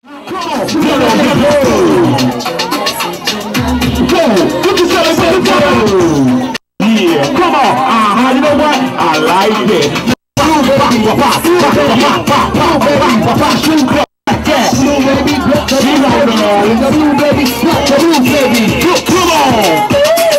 Yeah, come on. You know what? I like it. Come on.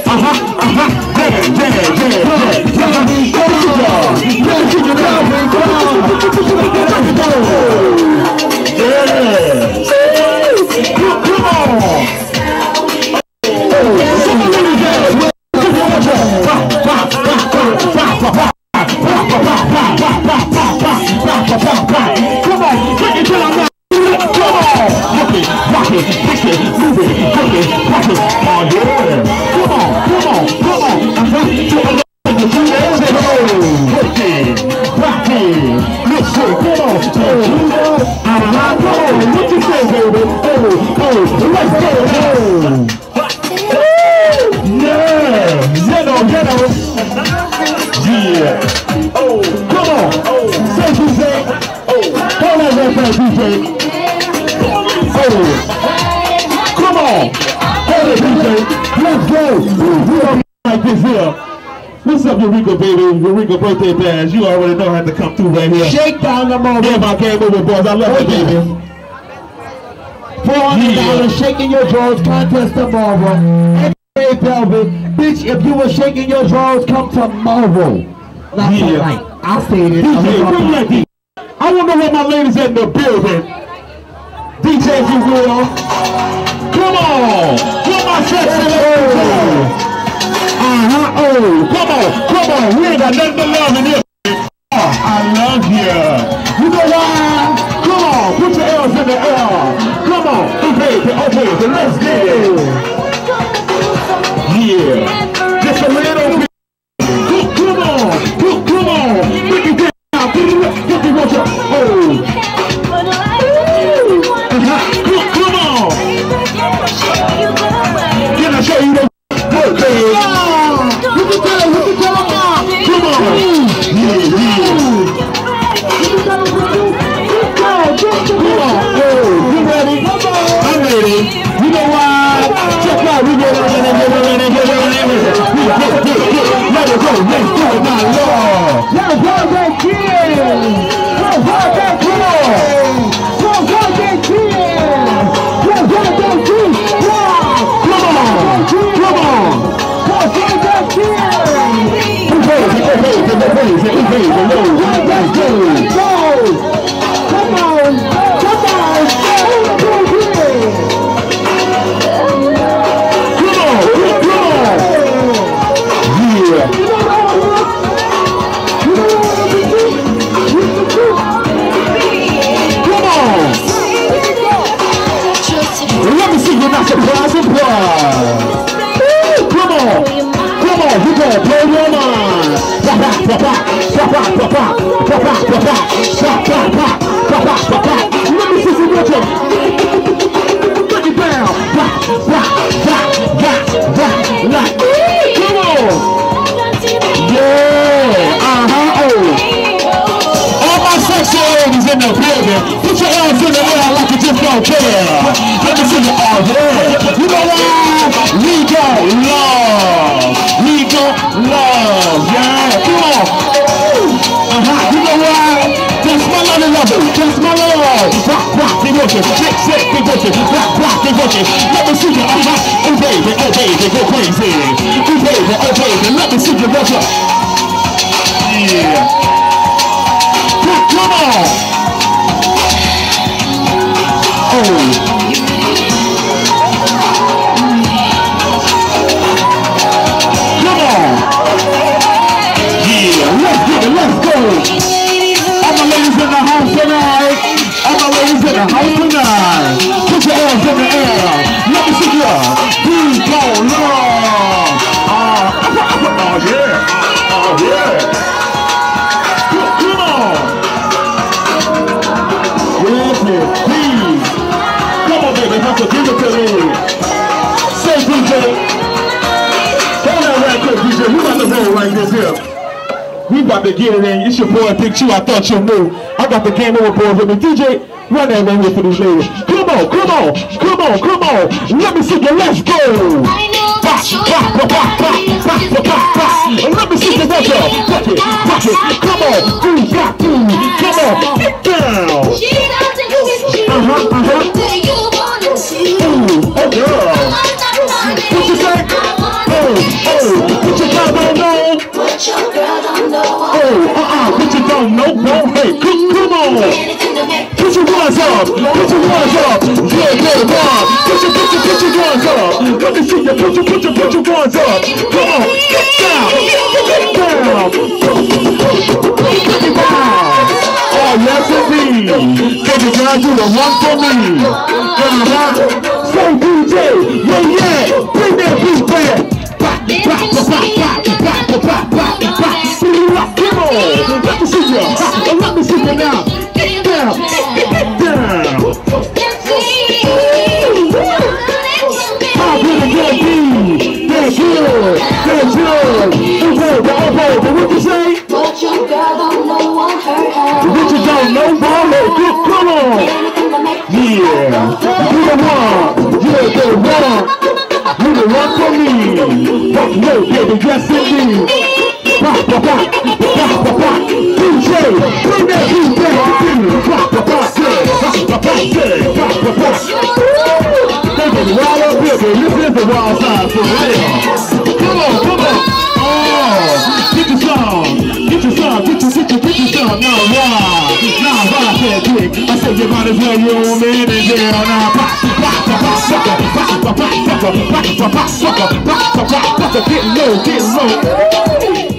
What's up, Eureka, baby? Eureka birthday bash. You already know how to come through right here. Shake down the moment. Yeah, my game over, boys. I love you, baby. $400 shaking your drawers contest tomorrow. Hey, Velvet, bitch, if you were shaking your drawers, come tomorrow. Not tonight. I'll say it. DJ, I want to know where my ladies at in the building. DJ, if you will. Come on. Where my sexy ladies? Come on, we ain't got nothing but love in here. I love you. You know why? Come on, put your L's in the air. Come on, okay, let's get it. Yeah, just a little bit. Come on, break it down. Get me what you come on. Can I show you the birthday? Let me see you, oh baby, go crazy. Oh baby, let me see you, what's up? Yeah. Come on. Oh. Come on. Yeah, let's get it, let's go. All my ladies in the house tonight. Put your hands in the air. Let me see you. Please go long. Oh yeah. Come on. Yes, please. Come on, baby. Have to give it to me. Say, DJ. Hold on right quick, DJ. We about to roll like this here. We about to get it in. It's your boy Big Chew. I thought you knew. I got the game over board with me. DJ. Run that one for these ladies. Come on, come on, come on, come on. Let me see you. Let's go. Let me see you. Watch out. Watch it. Watch it. Come on. Come on. Get down. Oh, girl. What you say? What you girl don't know? What you girl don't know? What you don't know? Hey, come on. Put your ones up. Put your ones up. Yeah, one. Put your ones up. Let me see you. Put your ones up. Come on. Get down. Get down. Get down. Oh, yes, indeed. Baby girl, you the one for me. Say DJ, yeah, bring that beat back. Come on, let me see you. Let me see you now. Get down, get down. How good it can be? That's good, that's good. What you say? What you girl don't know won't hurt her. What you don't know won't hurt her. Come on. Yeah, you the one. You're the one. You the one for me. Fuck no, baby, yes indeed. DJ, bring that beat back. Baby, wild up here, baby. This is the wild side for real. Come on, come on. Oh, get your song. Get your song. Get your song. Now, wow. Now, I said quick. I said you might as well your own man and jail. Now, get low, get low.